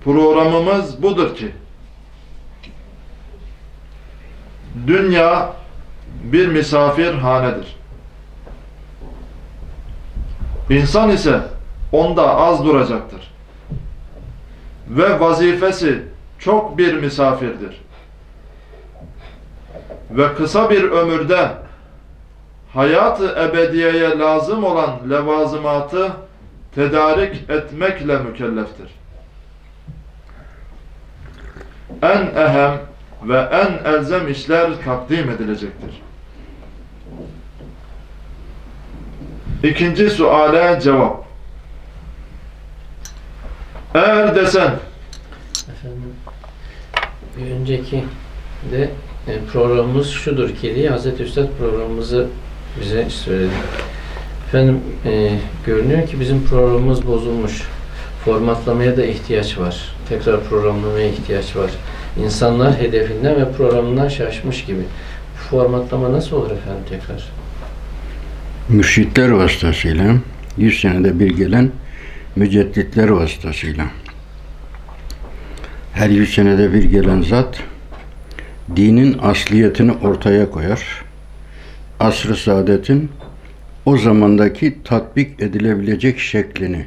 programımız budur ki dünya bir misafirhanedir. İnsan ise onda az duracaktır. Ve vazifesi çok bir misafirdir. Ve kısa bir ömürde hayat-ı ebediyeye lazım olan levazımatı tedarik etmekle mükelleftir. En ehem ve en elzem işler takdim edilecektir. İkinci suale cevap. Eğer desen efendim, bir önceki de programımız şudur ki diye Hazreti Üstad programımızı bize söyledi. Efendim görünüyor ki bizim programımız bozulmuş. Formatlamaya da ihtiyaç var. Tekrar programlamaya ihtiyaç var. İnsanlar hedefinden ve programından şaşmış gibi. Formatlama nasıl olur efendim tekrar? Mürşitler vasıtasıyla, 100 senede bir gelen mücedditler vasıtasıyla, her 100 senede bir gelen zat dinin asliyetini ortaya koyar. Asr-ı saadetin o zamandaki tatbik edilebilecek şeklini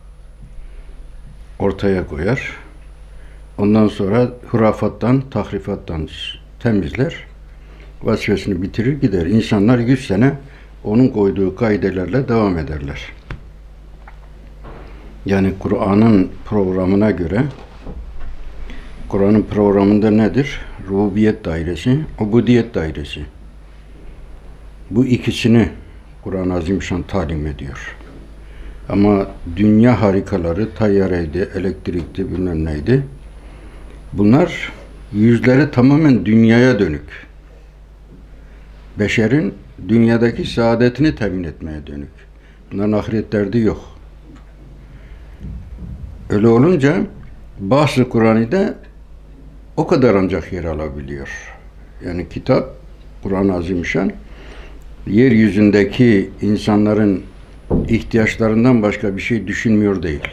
ortaya koyar. Ondan sonra hurafattan, tahrifattan temizler. Vazifesini bitirir gider. İnsanlar 100 sene onun koyduğu kaidelerle devam ederler. Yani Kur'an'ın programına göre, Kur'an'ın programında nedir? Rububiyet dairesi, ubudiyet dairesi. Bu ikisini Kur'an-ı Azimüşşan talim ediyor. Ama dünya harikaları, tayyareydi, elektrikti, bilmem neydi. Bunlar yüzleri tamamen dünyaya dönük. Beşerin dünyadaki saadetini temin etmeye dönük. Bunların ahiret derdi yok. Öyle olunca bahs-ı Kur'an'da o kadar ancak yer alabiliyor. Yani kitap, Kur'an-ı Azimüşşan, yeryüzündeki insanların ihtiyaçlarından başka bir şey düşünmüyor değil.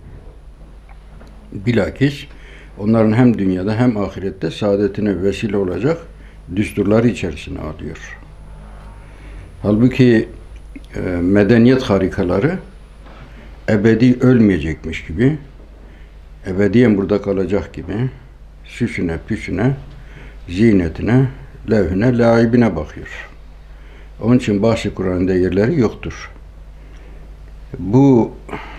Bilakis onların hem dünyada hem ahirette saadetine vesile olacak düsturları içerisine alıyor. Halbuki medeniyet harikaları ebedi ölmeyecekmiş gibi, ebediyen burada kalacak gibi süsüne, püsüne, zinetine, levhine, laibine bakıyor. Onun için bahs-ı Kur'an'da yerleri yoktur. Bu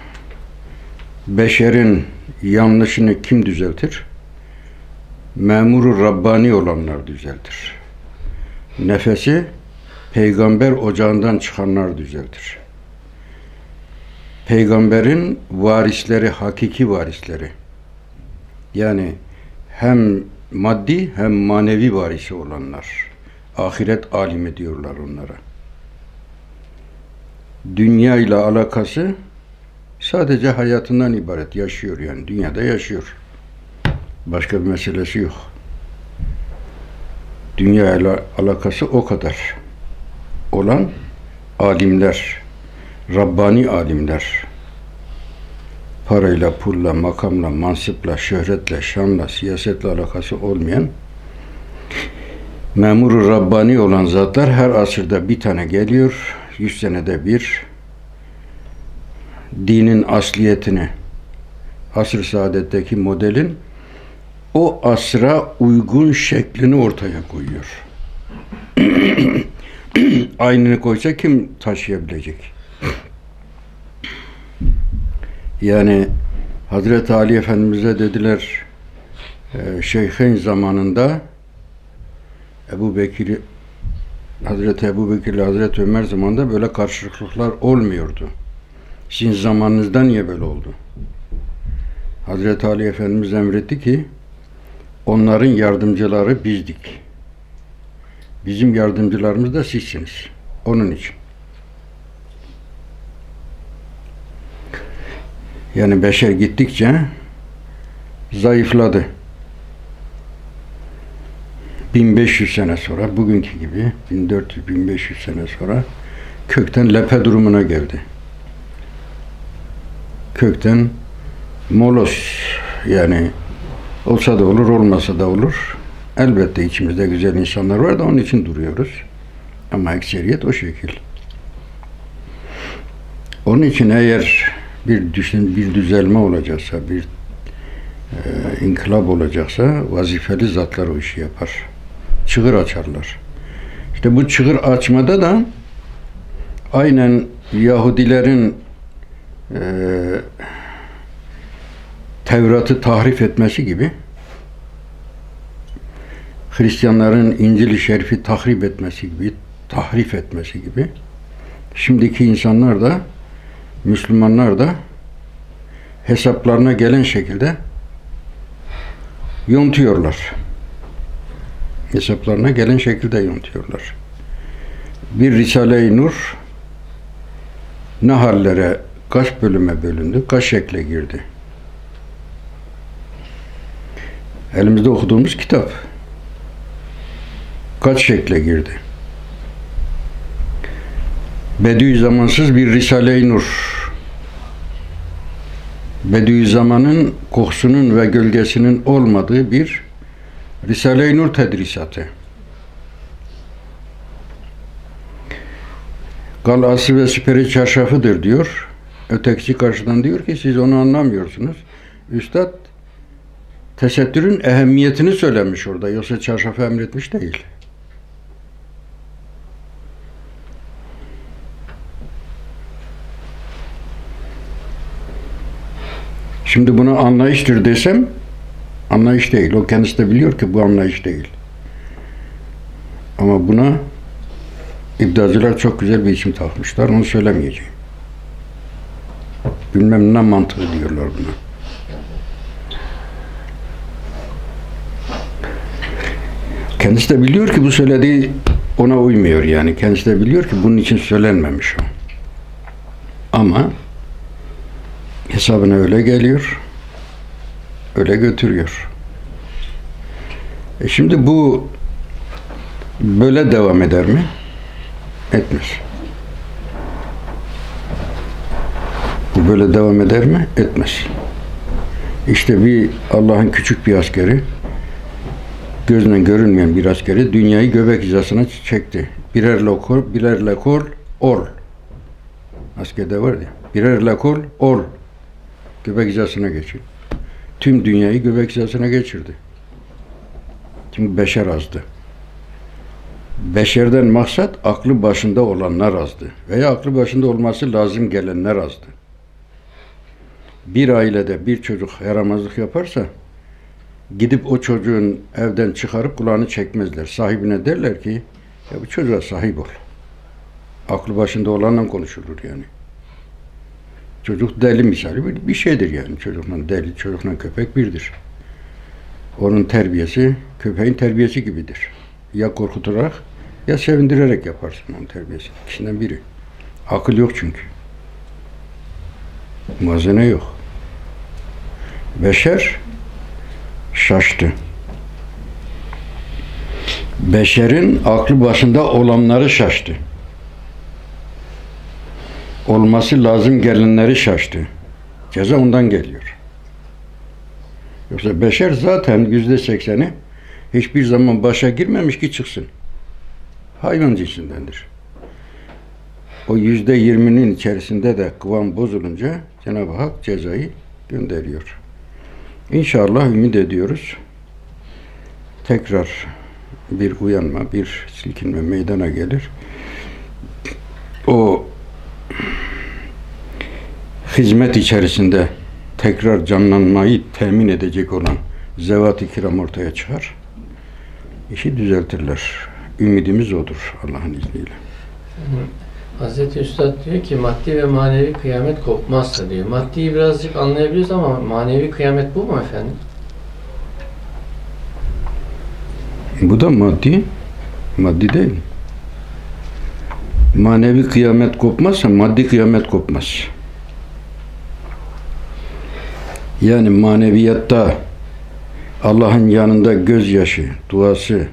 beşerin yanlışını kim düzeltir? Memur-u Rabbani olanlar düzeltir. Nefesi peygamber ocağından çıkanlar düzeltir. Peygamberin varisleri, hakiki varisleri. Yani hem maddi hem manevi varisi olanlar. Ahiret alimi diyorlar onlara. Dünya ile alakası sadece hayatından ibaret. Yaşıyor yani. Dünyada yaşıyor. Başka bir meselesi yok. Dünya ile alakası o kadar olan alimler, Rabbani alimler, parayla, pulla, makamla, mansıpla, şöhretle, şanla, siyasetle alakası olmayan memur-u Rabbani olan zatlar her asırda bir tane geliyor, 100 senede bir dinin asliyetini, asr-ı saadetteki modelin o asra uygun şeklini ortaya koyuyor. Aynını koysa kim taşıyabilecek? Yani Hazreti Ali Efendimiz'e dediler, Şeyh'in zamanında Hazreti Ebu Bekir ile Hazreti Ömer zamanında böyle karşılıklıklar olmuyordu. Sizin zamanınızda niye böyle oldu? Hazreti Ali Efendimiz emretti ki onların yardımcıları bizdik. Bizim yardımcılarımız da sizsiniz. Onun için. Yani beşer gittikçe zayıfladı. 1500 sene sonra, bugünkü gibi 1400-1500 sene sonra kökten lepe durumuna geldi. Kökten molos Yani olsa da olur, olmasa da olur. Elbette içimizde güzel insanlar var da onun için duruyoruz. Ama ekseriyet o şekil. Onun için eğer bir düzelme olacaksa, bir inkılap olacaksa vazifeli zatlar o işi yapar. Çığır açarlar. İşte bu çığır açmada da aynen Yahudilerin Tevrat'ı tahrif etmesi gibi, Hristiyanların İncil-i Şerif'i tahrip etmesi gibi, tahrif etmesi gibi, şimdiki insanlar da, Müslümanlar da hesaplarına gelen şekilde yontuyorlar. Hesaplarına gelen şekilde yontuyorlar. Bir Risale-i Nur ne hallere, kaç bölüme bölündü, kaç şekle girdi. Elimizde okuduğumuz kitap kaç şekle girdi. Bediüzzamansız bir Risale-i Nur. Bediüzzamanın kokusunun ve gölgesinin olmadığı bir Risale-i Nur tedrisatı. Galası ve siperi çarşafıdır diyor. Ötekisi karşıdan diyor ki siz onu anlamıyorsunuz. Üstad tesettürün ehemmiyetini söylemiş orada. Yoksa çarşafı emretmiş değil. Şimdi buna anlayıştır desem anlayış değil. O kendisi de biliyor ki bu anlayış değil. Ama buna İbdacılar çok güzel bir isim takmışlar. Onu söylemeyeceğim. Bilmem ne mantığı diyorlar buna. Kendisi de biliyor ki bu söylediği ona uymuyor yani. Kendisi de biliyor ki bunun için söylenmemiş o. Ama hesabına öyle geliyor, öyle götürüyor. Şimdi bu böyle devam eder mi? Etmez. Bu böyle devam eder mi? Etmez. İşte bir Allah'ın küçük bir askeri, gözle görünmeyen bir askeri dünyayı göbek hizasına çekti. Birer lekol, ol. Askerde var ya, birer lekol, ol. Göbek hizasına geçiyor. Tüm dünyayı göbek hizasına geçirdi. Çünkü beşer azdı. Beşerden maksat aklı başında olanlar azdı. Veya aklı başında olması lazım gelenler azdı. Bir ailede bir çocuk yaramazlık yaparsa gidip o çocuğun evden çıkarıp kulağını çekmezler. Sahibine derler ki ya bu çocuğa sahip ol. Aklı başında olanla konuşulur yani. Çocuk deli misali bir şeydir yani. Çocukla deli, çocukla köpek birdir. Onun terbiyesi köpeğin terbiyesi gibidir. Ya korkutarak ya sevindirerek yaparsın onun terbiyesini. İkisinden biri. Akıl yok çünkü. Mazene yok. Beşer şaştı. Beşerin aklı başında olanları şaştı. Olması lazım gelenleri şaştı. Ceza ondan geliyor. Yoksa beşer zaten %80'i hiçbir zaman başa girmemiş ki çıksın. Hayvan cinsindendir. O %20'nin içerisinde de kıvam bozulunca Cenab-ı Hak cezayı gönderiyor. İnşallah ümit ediyoruz. Tekrar bir uyanma, bir silkinme meydana gelir. O hizmet içerisinde tekrar canlanmayı temin edecek olan zevat-ı kiram ortaya çıkar. İşi düzeltirler. Ümidimiz odur Allah'ın izniyle. Hazreti Üstad diyor ki maddi ve manevi kıyamet kopmazsa diyor. Maddiyi birazcık anlayabiliyoruz ama manevi kıyamet bu mu efendim? Bu da maddi. Maddi değil. Manevi kıyamet kopmazsa maddi kıyamet kopmaz. Yani maneviyatta Allah'ın yanında gözyaşı, duası,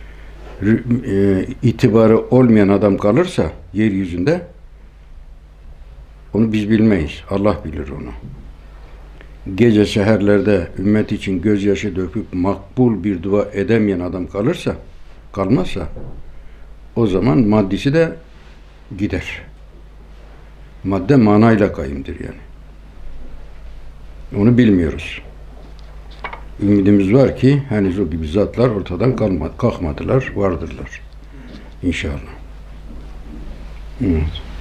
itibarı olmayan adam kalırsa yeryüzünde onu biz bilmeyiz. Allah bilir onu. gece seherlerde ümmet için gözyaşı döküp makbul bir dua edemeyen adam kalmazsa o zaman maddesi de gider. Madde manayla kayımdır yani. Onu bilmiyoruz. Ümidimiz var ki henüz o gibi zatlar ortadan kalkmadılar, vardırlar. İnşallah. Evet.